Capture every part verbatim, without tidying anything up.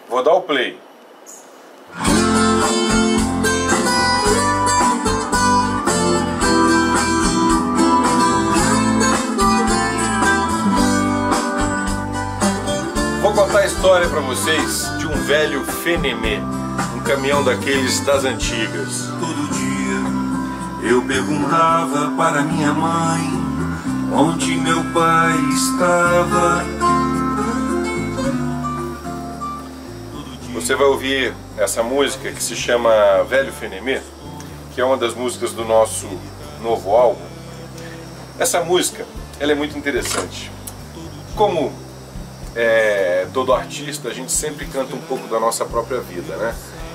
Vou dar o play. Vou contar a história para vocês de um velho Fenemê, um caminhão daqueles das antigas. Todo dia eu perguntava para minha mãe onde meu pai estava. Você vai ouvir essa música que se chama Velho Fenemê, que é uma das músicas do nosso novo álbum. Essa música, ela é muito interessante. Como é, todo artista, a gente sempre canta um pouco da nossa própria vida, né?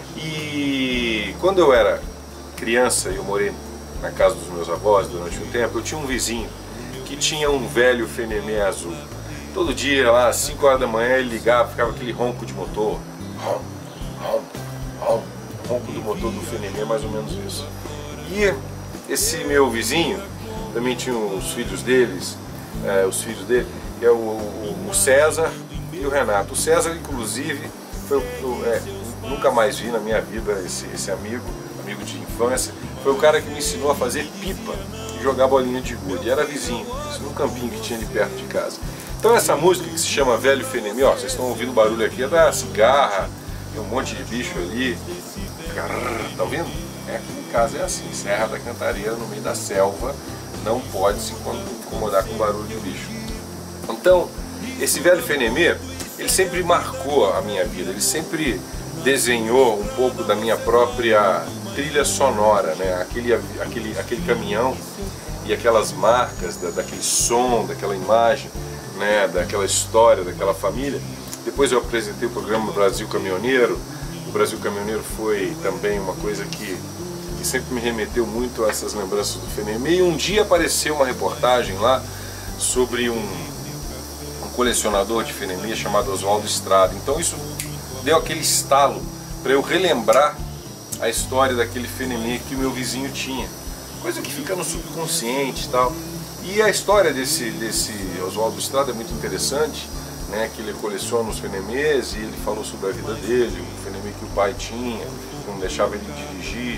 E quando eu era criança, eu morei na casa dos meus avós durante um tempo, eu tinha um vizinho que tinha um velho Fenemê azul. Todo dia, lá às cinco horas da manhã, ele ligava, ficava aquele ronco de motor. Rom, rom, rom, ronco do motor do Fenemê, mais ou menos isso. E esse meu vizinho, também tinha os filhos deles, é, os filhos dele, que é o, o, o César e o Renato. O César, inclusive, foi o, é, nunca mais vi na minha vida esse, esse amigo, amigo de infância. Foi o cara que me ensinou a fazer pipa e jogar bolinha de gude. Ele era vizinho, isso num campinho que tinha ali perto de casa. Então essa música que se chama Velho Fenemê, ó, vocês estão ouvindo o barulho aqui, é da cigarra, tem um monte de bicho ali. Tá ouvindo? É, aqui em casa é assim, Serra da Cantareira, no meio da selva, não pode se incomodar com barulho de bicho. Então, esse Velho Fenemê, ele sempre marcou a minha vida, ele sempre desenhou um pouco da minha própria trilha sonora, né? Aquele, aquele, aquele caminhão e aquelas marcas, da, daquele som, daquela imagem, né? Daquela história, daquela família. Depois eu apresentei o programa Brasil Caminhoneiro. O Brasil Caminhoneiro foi também uma coisa que, que sempre me remeteu muito a essas lembranças do Fenemê. E um dia apareceu uma reportagem lá sobre um colecionador de Fenemê chamado Oswaldo Estrada. Então isso deu aquele estalo para eu relembrar a história daquele Fenemê que o meu vizinho tinha, coisa que fica no subconsciente e tal. E a história desse, desse Oswaldo Estrada é muito interessante, né, que ele coleciona os Fenemês e ele falou sobre a vida dele, o Fenemê que o pai tinha, que não deixava ele dirigir,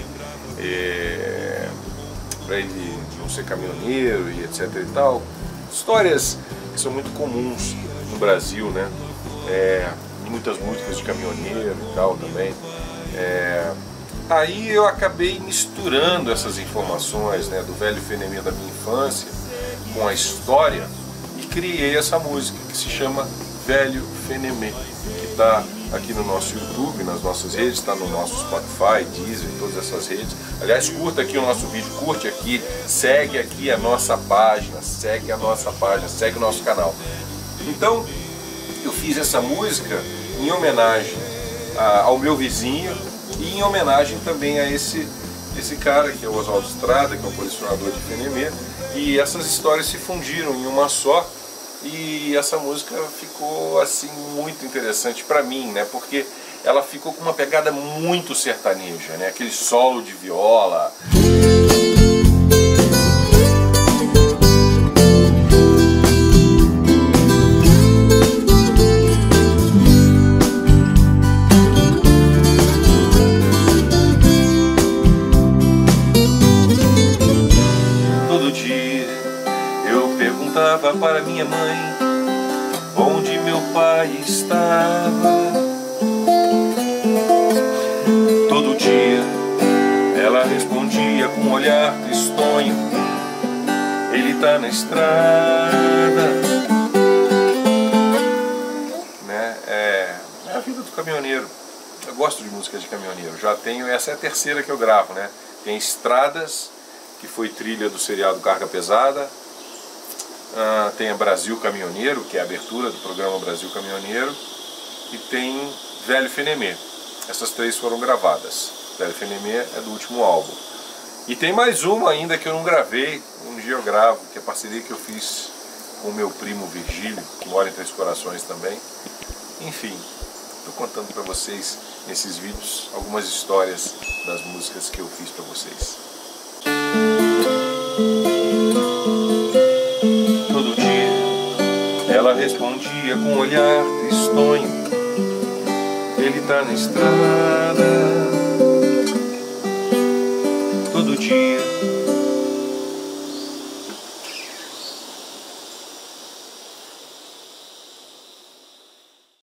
é, para ele não ser caminhoneiro e etc e tal. Histórias que são muito comuns no Brasil, né? É, muitas músicas de caminhoneiro e tal também. É, aí eu acabei misturando essas informações, né, do velho Fenemê da minha infância com a história e criei essa música que se chama Velho Fenemê, que está aqui no nosso YouTube, nas nossas redes, está no nosso Spotify, Deezer, todas essas redes. Aliás, curta aqui o nosso vídeo, curte aqui, segue aqui a nossa página, segue a nossa página, segue o nosso canal. Então, eu fiz essa música em homenagem a, ao meu vizinho e em homenagem também a esse, esse cara, que é o Oswaldo Estrada, que é um colecionador de Fenemê, e essas histórias se fundiram em uma só. E essa música ficou assim muito interessante para mim, né? Porque ela ficou com uma pegada muito sertaneja, né? Aquele solo de viola. Todo dia eu perguntava para minha mãe onde meu pai estava. Todo dia ela respondia com um olhar tristonho: ele tá na estrada. Né? É, é a vida do caminhoneiro. Eu gosto de música de caminhoneiro. Já tenho, essa é a terceira que eu gravo, né? Tem Estradas, que foi trilha do seriado Carga Pesada. Uh, tem a Brasil Caminhoneiro, que é a abertura do programa Brasil Caminhoneiro, e tem Velho Fenemê. Essas três foram gravadas. Velho Fenemê é do último álbum. E tem mais uma ainda que eu não gravei, um dia eu gravo, que é a parceria que eu fiz com o meu primo Virgílio, que mora em Três Corações também. Enfim, estou contando para vocês nesses vídeos algumas histórias das músicas que eu fiz para vocês. Ela respondia com um olhar tristonho: ele tá na estrada.